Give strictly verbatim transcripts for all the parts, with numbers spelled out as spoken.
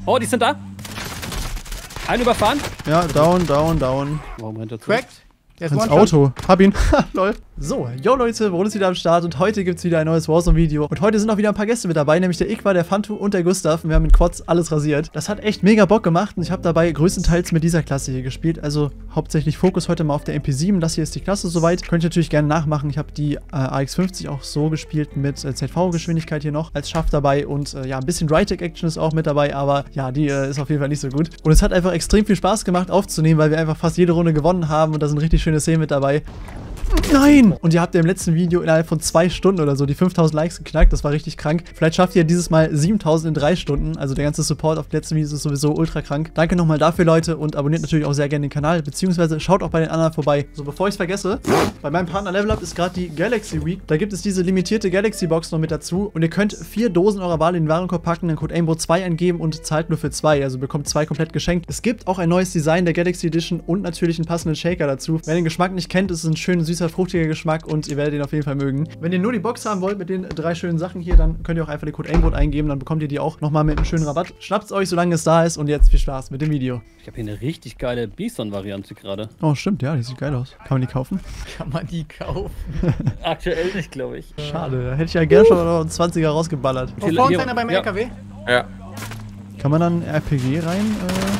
Oh, die sind da. Einen überfahren. Ja, down, down, down. Warum rennt er zu? Cracked. Der ist Ins One-Shot. Auto. Hab ihn. Lol. So, yo Leute, Brot ist wieder am Start und heute gibt's wieder ein neues Warzone-Video. Und heute sind auch wieder ein paar Gäste mit dabei, nämlich der Iqbal, der Fantu und der Gustav. Und wir haben in Quads alles rasiert. Das hat echt mega Bock gemacht und ich habe dabei größtenteils mit dieser Klasse hier gespielt. Also hauptsächlich Fokus heute mal auf der M P sieben. Das hier ist die Klasse soweit. Könnt ihr natürlich gerne nachmachen. Ich habe die äh, A X fünfzig auch so gespielt mit äh, Z V-Geschwindigkeit hier noch als Schaft dabei. Und äh, ja, ein bisschen Rytec-Action ist auch mit dabei, aber ja, die äh, ist auf jeden Fall nicht so gut. Und es hat einfach extrem viel Spaß gemacht aufzunehmen, weil wir einfach fast jede Runde gewonnen haben und da sind richtig schöne Szenen mit dabei. Nein! Und ihr habt ja im letzten Video innerhalb von zwei Stunden oder so die fünftausend Likes geknackt. Das war richtig krank. Vielleicht schafft ihr dieses Mal siebentausend in drei Stunden. Also der ganze Support auf den letzten Videos ist sowieso ultra krank. Danke nochmal dafür, Leute. Und abonniert natürlich auch sehr gerne den Kanal. Beziehungsweise schaut auch bei den anderen vorbei. So, bevor ich es vergesse, bei meinem Partner Level Up ist gerade die Galaxy Week. Da gibt es diese limitierte Galaxy Box noch mit dazu. Und ihr könnt vier Dosen eurer Wahl in den Warenkorb packen, den Code Aimbot zwei eingeben und zahlt nur für zwei. Also bekommt zwei komplett geschenkt. Es gibt auch ein neues Design der Galaxy Edition und natürlich einen passenden Shaker dazu. Wer den Geschmack nicht kennt, ist es ein schön süßer, fruchtiger Geschmack und ihr werdet ihn auf jeden Fall mögen. Wenn ihr nur die Box haben wollt mit den drei schönen Sachen hier, dann könnt ihr auch einfach den Code Aimbot eingeben, dann bekommt ihr die auch nochmal mit einem schönen Rabatt. Schnappt's euch, solange es da ist und jetzt viel Spaß mit dem Video. Ich habe hier eine richtig geile Bison-Variante gerade. Oh, stimmt, ja, die sieht geil aus. Kann man die kaufen? Kann man die kaufen? Aktuell nicht, glaube ich. Schade, da hätte ich ja gerne schon noch einen zwanziger rausgeballert. Oh, vor uns einer beim Ja. L K W. Ja. Kann man dann R P G rein?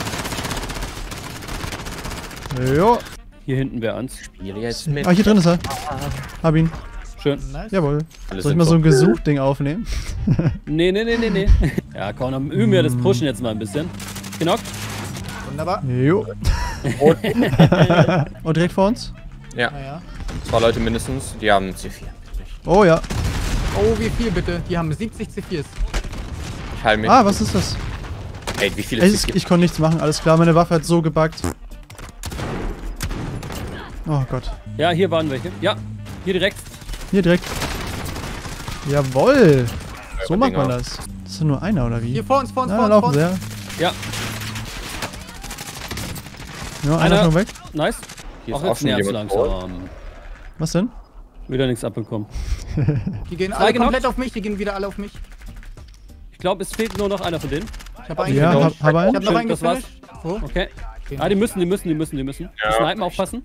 Äh... Jo. Hier hinten wäre ans. Spiele jetzt mit. Ah, hier drin ist er. Hab ihn. Schön. Nice. Jawohl. Alles Soll ich sind mal so ein top. Gesuchding aufnehmen? Nee, nee, nee, nee, nee. Ja, komm, dann üben wir das Pushen jetzt mal ein bisschen. Genockt. Wunderbar. Jo. Und direkt vor uns? Ja, Naja. zwei Leute mindestens, die haben C vier. Oh ja. Oh, wie viel bitte? Die haben siebzig C viers. Ich heil mich. Ah, was ist das? Ey, wie viel Ey, ist ich, C vier? ich konnte nichts machen, alles klar, meine Waffe hat so gebuggt. Oh Gott. Ja, hier waren welche. Ja, hier direkt. Hier direkt. Jawoll. So macht man Dinger. das. Das ist nur einer, oder wie? Hier vor uns, vor uns, Na, vor uns, laufen vor sie, uns. ja. Ja, Ja, einer Einer- ist noch weg. nice. Hier ist Auch auch jetzt schon nervt's jemand langsam. Was denn? Wieder nichts abbekommen. Die gehen Zwei alle genockt. komplett auf mich, die gehen wieder alle auf mich. Ich glaube, es fehlt nur noch einer von denen. Ich habe einen Ja, gefinisht. hab, hab Ich einen. hab noch Schön, einen das war's. gefinisht. Wo? Okay. Ah, die müssen, die müssen, die müssen, die müssen. Ja. Die Snipen aufpassen.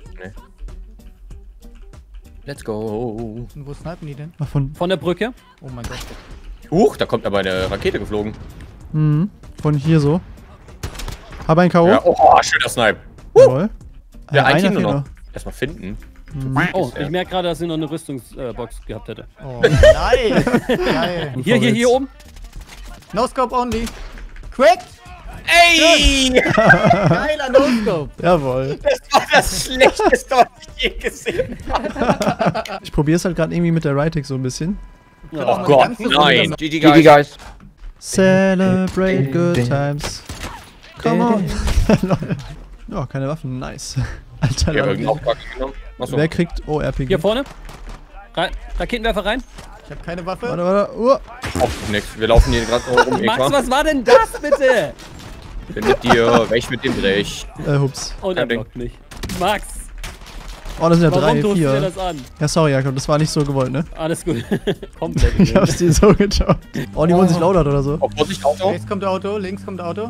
Let's go. Und wo snipen die denn? Ach, von, Von der Brücke. Oh mein Gott. Huch, da kommt aber eine Rakete geflogen. mhm, von hier so. Hab ein K O. Ja, oh, schöner Snipe. Jawohl. Ja, Äh, ein einer Team nur fehlt noch. Erstmal finden. Oh, ich merke gerade, dass sie noch eine Rüstungsbox gehabt hätte. Oh, nice. Geil. Hier, hier, hier oben. No scope only. Quick! Ey! Geiler No scope. Jawohl. Das war das Schlechteste, was ich je gesehen habe. Ich probiere es halt gerade irgendwie mit der Rytec so ein bisschen. Oh mal Gott, ganz so nein. runter. G G guys. guys. Celebrate good times. Come on. Oh, keine Waffen. Nice. Alter, Ich hab Leute. irgendeinen Auftrag genommen. Achso. Wer kriegt... Oh, R P G. Hier vorne. Rein. Raketenwerfer rein. Ich habe keine Waffe. Warte, warte. Uh. Auch nix. Wir laufen hier gerade rum. Max, Eva. was war denn das bitte? Bin mit dir. Weg mit dem Drech. Äh, hups. Und er Kein Ding. blockt mich. Max, Oh, das sind ja warum drei, tust du dir vier. das an? Ja, sorry, Jakob, das war nicht so gewollt, ne? Alles gut. Komplett. Ich hab's dir so geschaut. Oh, die wollen sich laudert oder so. Oh, Vorsicht, Auto. Rechts kommt Auto, links kommt Auto.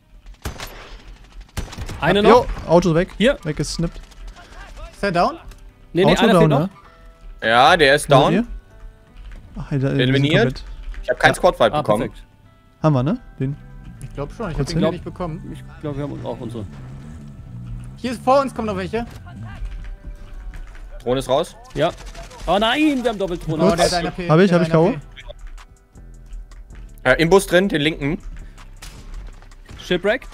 Eine Jo, noch. Auto weg. Hier. Weggesnippt. Ist er down? Nee, nee, Auto einer down, fehlt ne? noch. Ja, der ist down. Ihr? Ach, Alter, wir sind Eliminiert. komplett- Ich habe keinen Squad Fight Ah, bekommen. perfekt. Haben wir, ne? Den. Ich glaube schon, ich Kurz habe den hin. nicht bekommen. Ich glaube, wir haben auch unsere. Hier ist vor uns, kommen noch welche. Drohne ist raus. Ja. Oh nein, wir haben Doppelthrone. Oh, der hat einer P. Hab ich, der hab hat ich einer K O? P. Äh, Im Bus drin, den linken. Shipwreck.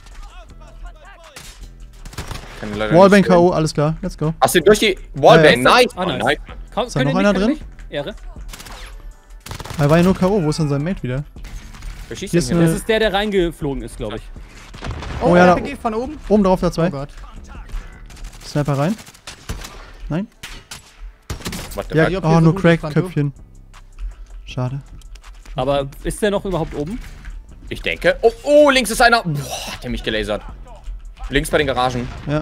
Kann leider Wallbang nicht K O, sehen. alles klar. Let's go. Hast du durch die Wallbang? Ja, ja. Nice. Ah, nice. nice. Komm, Ist da könnt noch ihr einer nicht, drin? könnt ihr nicht? Ehre. Er war ja nur K O. Wo ist denn sein Mate wieder? Wer schießt Hier denn ist hier? eine- Das ist der, der reingeflogen ist, glaube ich. Oh, Oh, ja, R da- P G von oben. Oben drauf, da Oh zwei. Gott. Sniper rein. Nein? What the Ja, fuck? ob oh, hier so nur gut Crack, ist, Franco. Köpfchen. Schade. Aber ist der noch überhaupt oben? Ich denke. Oh, oh, links ist einer. Boah, hat der mich gelasert. Links bei den Garagen. Ja.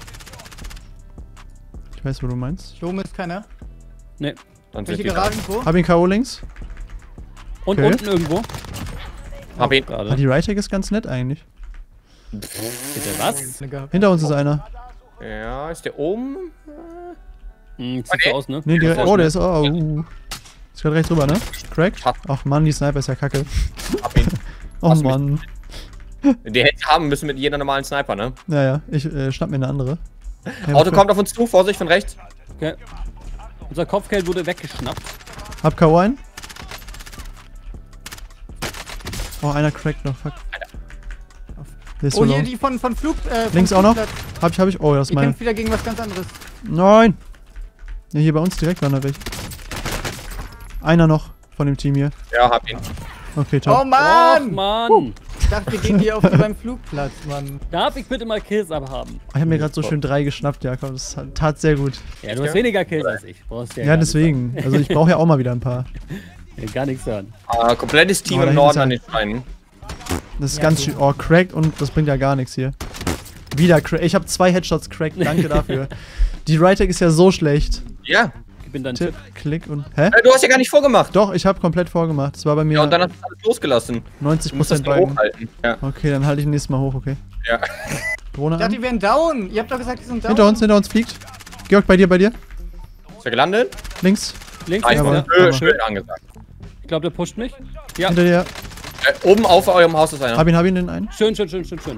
Ich weiß, wo du meinst. Hier oben ist keiner. Nee. Dann sind Welche die da. Garagen wo? Hab ihn K O links. Und Okay. unten irgendwo. Hab ihn. Ah, Gerade. die Right-Tag ist ganz nett eigentlich. Bitte was? Hinter uns ist einer. Ja, ist der oben? Hm, sieht so aus, ne? Nee, die, Ja, oh, der ist. Oh, uh. Ist gerade rechts rüber, ne? Crack? Hab- Ach Mann, die Sniper ist ja kacke. Hab ihn. Oh Lass mich. Mann. Die hätte ich haben müssen mit jeder normalen Sniper, ne? Naja, ich äh, schnapp mir eine andere. Ja, Auto für- kommt auf uns zu, Vorsicht von rechts. Okay. Unser Kopfgeld wurde weggeschnappt. Hab K O ein. Oh, einer crackt noch, fuck. Der ist so Oh, low. hier die von, von Flug. Äh, vom Links auch noch? Flugplatz. Hab ich, hab ich. Oh, das ist Ihr meine. kämpft wieder gegen was ganz anderes. Nein! Ja, hier bei uns direkt waren da welche. Einer noch von dem Team hier. Ja, hab ihn. Okay, Oh ciao. Ach, Mann! Mann! Ich dachte, wir gehen hier auf die beim Flugplatz, Mann. Darf ich bitte mal Kills abhaben? Ich hab mir gerade so schön drei geschnappt, Jakob. Das tat sehr gut. Ja, du hast Ja? weniger Kills als ich. Brauchst ja, Ja, gar nicht deswegen. Also ich brauche ja auch mal wieder ein paar. sagen. Ja, gar nichts hören. Ah, komplettes Team Oh, im dahinter Norden ist an er. den Steinen. Das ist Ja, ganz so. schön. Oh, cracked und das bringt ja gar nichts hier. Wieder cracked. Ich habe zwei Headshots cracked. Danke dafür. Die Right-Tag ist ja so schlecht. Ja. Ich bin dann Tipp, Tipp. Klick und. Hä? Äh, Du hast ja gar nicht vorgemacht. Doch, ich habe komplett vorgemacht. Das war bei mir Ja, und dann hast du alles losgelassen. neunzig Du musst das Prozent mal Balken. hochhalten. Ja. Okay, dann halte ich ihn nächstes Mal hoch, okay. Ja. Drohne Ich dachte, die an. wären down. Ihr habt doch gesagt, die sind down. Hinter uns, hinter uns fliegt. Georg, bei dir, bei dir. Ist er gelandet? Links. Links, Ah, links, Jawohl. ja. Schön, Hammer. schön angesagt. Ich glaube, der pusht mich. Ja, Hinter dir. Äh, oben auf eurem Haus ist einer. Hab ihn, hab ihn den einen. schön, schön, schön, schön, schön.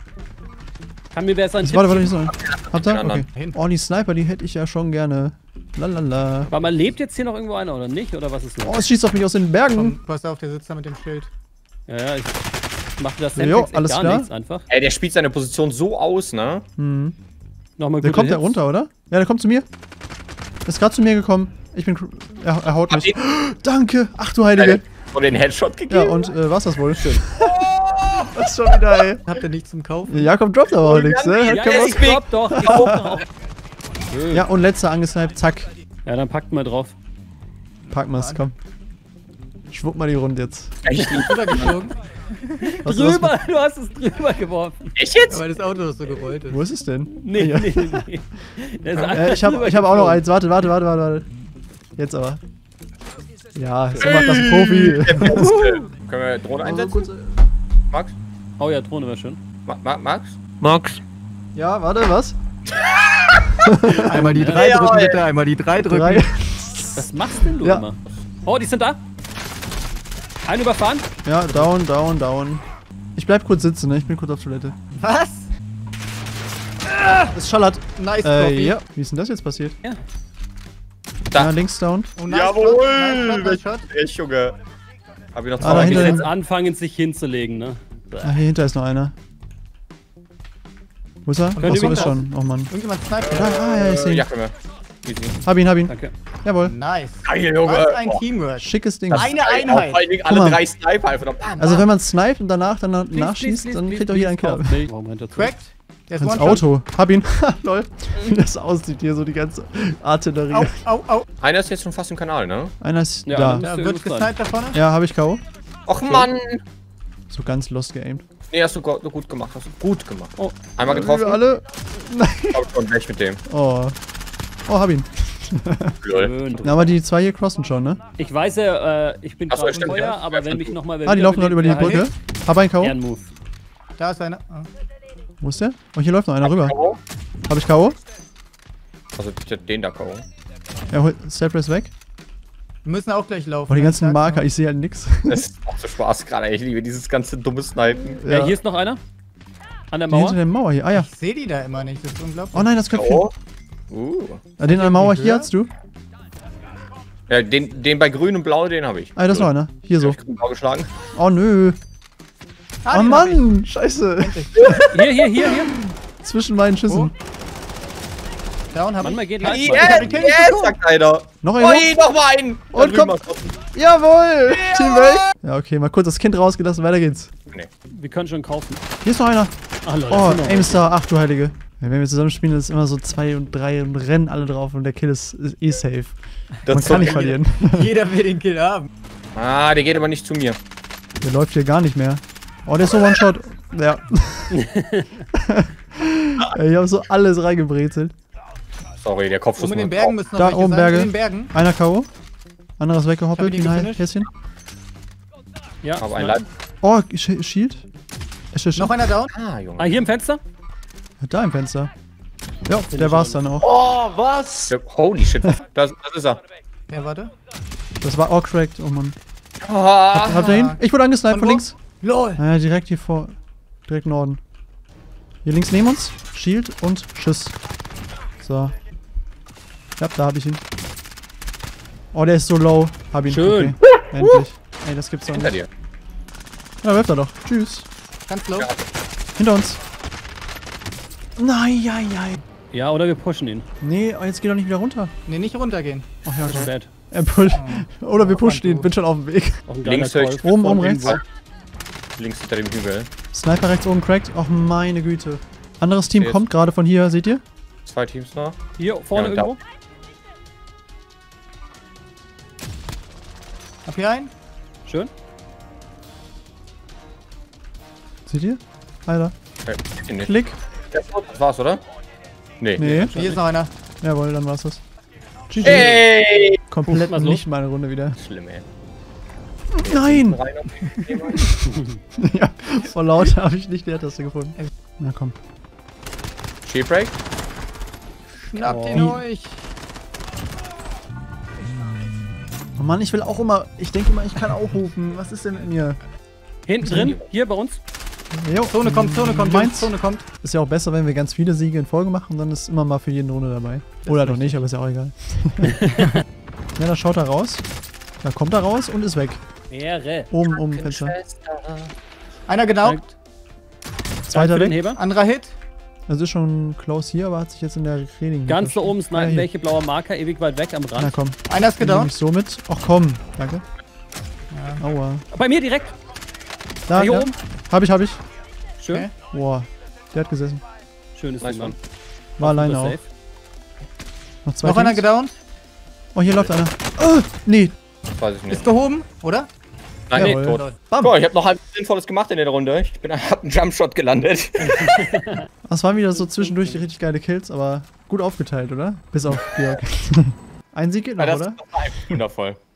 Kann mir wer sein Das Tipp? warte, warte, nicht so. Habt ihr? Den anderen. Okay. Oh, die Sniper, die hätte ich ja schon gerne. Lalala. Aber man lebt jetzt hier noch irgendwo einer oder nicht? Oder was ist Oh, los? es schießt auf mich aus den Bergen. Komm, pass auf, der sitzt da mit dem Schild. Ja, ja, ich mache das Jo, Sandbox alles gar klar. nichts einfach. Ey, der spielt seine Position so aus, ne? Hm. Nochmal Der gute kommt da Hits. runter, oder? Ja, der kommt zu mir. Ist gerade zu mir gekommen. Ich bin. cr- Er, er haut Hab mich. ihn. Danke. Ach du Heilige. Und den Headshot gegeben. Ja, und äh, war's das wohl? Schön. Was schon wieder, ey. Habt ihr nichts zum Kaufen? Ja, Jakob droppt aber auch nichts, ne? Hat Ja, keinen ja, Bock. ich glaub doch. Ich guck doch auch. Ja, und letzter angesniped. Zack. Ja, dann packt mal drauf. Pack mal's, komm. Schwupp mal die Runde jetzt. Echt, Rübergeflogen, Was, was, Drüber, du hast es drüber geworfen. echt jetzt? weil das Auto so gerollt ist. wo ist es denn? Nee, Ja. nee, nee. Der ist Äh, einfach ich hab, drüber ich hab auch noch geflogen. eins. Warte, warte, warte, warte, warte. Jetzt aber. Ja, so macht das ein Profi. Der Beste. Können wir Drohne einsetzen? Max? Oh ja, Drohne wäre schön. Ma Ma Max? Max. Ja, warte, was? Einmal die drei Ja, drücken, ey. bitte. Einmal die drei drücken. Drei. Was machst denn du Ja. immer? Oh, die sind da. Einen überfahren. Ja, down, down, down. Ich bleib kurz sitzen, ne? Ich bin kurz auf Toilette. Was? Es schallert. Nice, Äh, Profi. ja. Wie ist denn das jetzt passiert? Ja. Da. Ja, links down. Oh, nice Jawohl! Shot, nice Shot, nice Shot. Echt, Junge. Hab ich noch Ah, zwei Aber dahinter- wir gesehen. jetzt anfangen, sich hinzulegen, ne? Ah, hier hinter ist noch einer. Wo ist er? Und Achso, wo ist kommt schon. Oh Mann. Irgendjemand sniped. Ah, ah, ja, ich seh Äh, ihn. Ja, können wir. Easy. Hab ihn, hab ihn. Danke. Jawohl. Nice. Geil, Junge. Was ein Boah. Teamwork. Schickes Ding. Eine Geil, Einheit. Vor allen Dingen Guck alle mal. drei Sniper einfach noch. Bam, Also bam. wenn man sniped und danach dann Please, nachschießt, please, dann please, kriegt auch please, jeder einen please, Kill. kauf mich. Warum hinter zu? Cracked. Der ist Ins One-Shot. Auto. Hab ihn. Lol. Wie das aussieht hier, so die ganze Artillerie. Au, au, au. Einer ist jetzt schon fast im Kanal, ne? Einer ist Ja, da. dann- Da Müsste wird irgendwas gesniped da vorne. Ja, hab ich K O. Och, Mann. So ganz lost geaimt. Nee, hast du go- gut gemacht. Hast du gut gemacht. Oh. Einmal getroffen. Wir alle. Nein. Kommt schon weg mit dem. Oh. Oh, hab ihn. Lol. Schön Na, aber die zwei hier crossen schon, ne? Ich weiß ja, äh, ich bin Ach so, gerade im stimmt, Feuer, ja. aber Ja, wenn stimmt. mich nochmal Ah, die laufen gerade über die Brücke. Hab einen K O. Ehrenmove. Da ist einer. Ah. Wo ist der? Oh, hier läuft noch einer rüber. K O? Hab ich K O? Also ich hab den da K O. Er holt Steppress weg. Wir müssen auch gleich laufen. Oh, die Ich ganzen sag's Marker, noch. ich sehe halt nix. Das macht so Spaß gerade. Ich liebe dieses ganze dumme Snipen. Ja, hier ist noch einer. An der Die hinter Mauer. der Mauer hier. Ah ja. Ich sehe die da immer nicht. Das ist unglaublich. Oh nein, das K Köpfchen. O. Uh. Ah, den an der Mauer hier höher? hast du. Ja, den, den bei grün und blau, den habe ich. Ah, da ist noch einer. Hier so. Hab ich grün blau geschlagen. Oh nö. Ah, Oh den hab ich. Mann, scheiße. Hier, hier, hier, hier. Zwischen meinen Schüssen. Down hab Manchmal ich. geht Ja, live. yes. Mann. hab Yes, den Kill nicht yes, bekommen. sagt einer. Noch einer? Ui, noch mal einen. Da Und drüben komm. was draußen. Jawohl. Teamwork. Ja, okay, mal kurz das Kind rausgelassen. Weiter geht's. Nee. Wir können schon kaufen. Hier ist noch einer. Ach, Leute, Oh, das sind noch Aimstar. Ach du Heilige. Ja, wenn wir zusammen spielen, ist es immer so zwei und drei und rennen alle drauf und der Kill ist, ist eh safe. Das Man ist kann so nicht verlieren. Jeder will den Kill haben. Ah, der geht aber nicht zu mir. Der läuft hier gar nicht mehr. Oh, der ist so One-Shot. Ja. Ey, ich hab so alles reingebrezelt. Sorry, der Kopfschuss. Oben in den macht Bergen auch. müssen noch Da welche oben sein. Berge. In den Bergen. Einer K O. Anderes Hab weggehoppelt. ich den Ein gefinisht? Häschen. Ja, Aber ein ja. Leib. Oh, Sch Shield. Äh, Sch Sch Noch einer down? Ah, Junge. Ah, hier im Fenster? Da im Fenster. Ja, der war's dann auch. Oh, was? Holy shit. Das, das ist er. Ja, warte. Das war auch cracked. Oh Mann. Ah, Habt ihr ihn? Ich wurde angesniped von Von wo? links. LOL. Ja, direkt hier vor. Direkt Norden. Hier links neben uns. Shield und Schuss. So. Ja, da hab ich ihn. Oh, der ist so low. Hab ihn. Schön. Okay. Endlich. Ey, das gibt's doch hinter nicht. dir. Ja, wirft er doch. Tschüss. Ganz low. Ja. Hinter uns. Nein, ja, ja. Ja, oder wir pushen ihn. Nee, oh, jetzt geht er nicht wieder runter. Nee, nicht runtergehen. Ach ja, Schon schon. dead. Er pusht. Oder wir Oh, pushen ihn. Mann, Bin schon auf dem Weg. Auch ein geiler Links höre Call. ich. Oben, Von oben, rechts. irgendwo. Links hinter dem Hügel. Sniper rechts oben cracked. Och, meine Güte. Anderes Team Jetzt. kommt gerade von hier, seht ihr? Zwei Teams noch. Hier vorne Ja, da. irgendwo. Hab hier einen? Schön. Seht ihr? Alter. Okay, ich nicht. Klick. Das war's, oder? Nee. Nee. Hier ist noch einer. Jawohl, dann war's das. G G. Ey! Komplett Was los? nicht meine Runde wieder. Schlimm, ey. Nein! Rein auf den Thema. Ja, vor laut habe ich nicht die Taste gefunden. Na komm. Shield Break. Schnappt Oh. ihn euch. Oh Mann, ich will auch immer. Ich denke immer, ich kann auch hupen. Was ist denn mit mir? Hinten drin, hier bei uns. Jo. Zone kommt, Zone kommt, Meins. Jungs, Zone kommt. Ist ja auch besser, wenn wir ganz viele Siege in Folge machen, dann ist immer mal für jeden Runde dabei. Oder doch nicht, aber ist ja auch egal. Ja, da schaut er raus. Da kommt er raus und ist weg. Ehre. Oben, oben, Fenster. Einer genau. Zweiter Für den weg. Heber. Anderer Hit. Also ist schon close hier, aber hat sich jetzt in der Reding. Ganz da oben Ah, snipen hier. welche blauer Marker, ewig weit weg am Na Rand. komm. Einer ist Nimm gedown. mich so mit. Ach komm. Danke. Aua. Bei mir direkt. Da, hier ja. oben. Hab ich, hab ich. Schön. Okay. Boah. Der hat gesessen. Schönes Nice Ding, Mann. War alleine Super auch. safe. Noch zwei Noch einer Teams. gedown. Oh, hier läuft einer. Oh, nee. Das weiß ich nicht. Ist gehoben, oder? Nein, nee, Jawohl. tot. Bam. Boah, ich hab noch halb Sinnvolles gemacht in der Runde. Ich bin, hab einen Jumpshot gelandet. Das waren wieder so zwischendurch die richtig geile Kills, aber gut aufgeteilt, oder? Bis auf Georg. Ein Sieg geht noch, Ja, das oder? ist wundervoll.